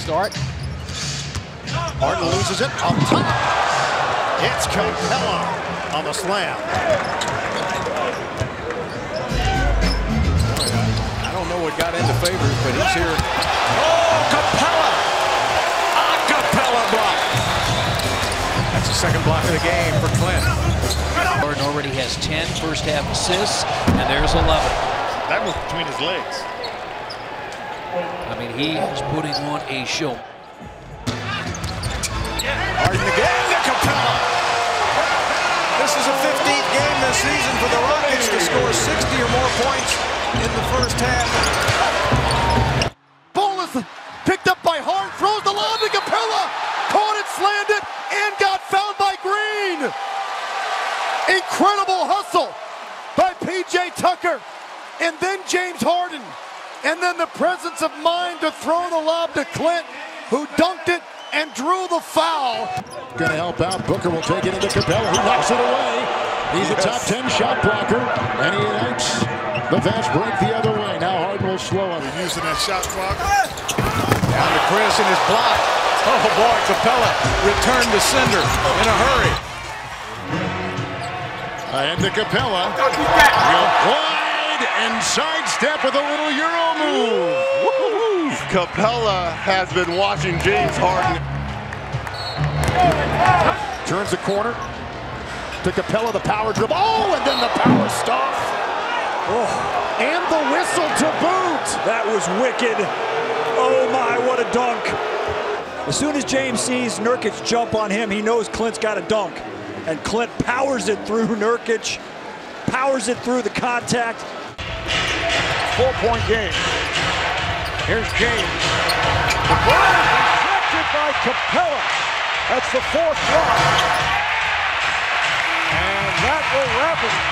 start. Harden loses it up top. It's Capela on the slam. I don't know what got into favors, but he's here. Oh, Capela! A-Capela block. That's the second block of the game for Clint. Harden already has 10 first half assists, and there's 11. That was between his legs. I mean, he is putting on a show. Harden again to Capela. This is a 15th game this season for the Rockets to score 60 or more points in the first half. Ball is picked up by Harden, throws the lob to Capela. Caught it, slammed it, and got fouled by Green. Incredible hustle by P.J. Tucker, and then James Harden, and then the presence of mind to throw the lob to Clint, who dunked it and drew the foul. Gonna help out. Booker will take it into Capela. He knocks it away. He's a top 10 shot blocker, and he ignites the fast break the other way. Now Harden will slow him. Using that shot clock. Down to Chris in his block. Oh boy, Capela returned to sender in a hurry. Ahead to Capela. Real wide and sidestep with a little Euro move. Capela has been watching James Harden. Turns the corner to Capela, the power dribble. Oh, and then the power stuff. Oh, and the whistle to boot. That was wicked. Oh my, what a dunk. As soon as James sees Nurkic jump on him, he knows Clint's got a dunk. And Clint powers it through Nurkic, powers it through the contact. 4-point game. Here's James. The ball is deflected by Capela. That's the fourth block. And that will wrap it.